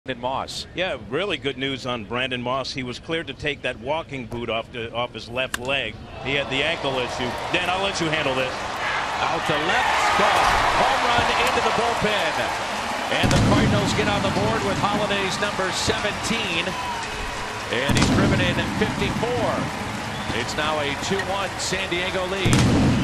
Moss. Yeah, really good news on Brandon Moss. He was cleared to take that walking boot off his left leg. He had the ankle issue. Dan, I'll let you handle this. Out to left, gone. Home run into the bullpen. And the Cardinals get on the board with Holliday's number 17. And he's driven in 54. It's now a 2-1 San Diego lead.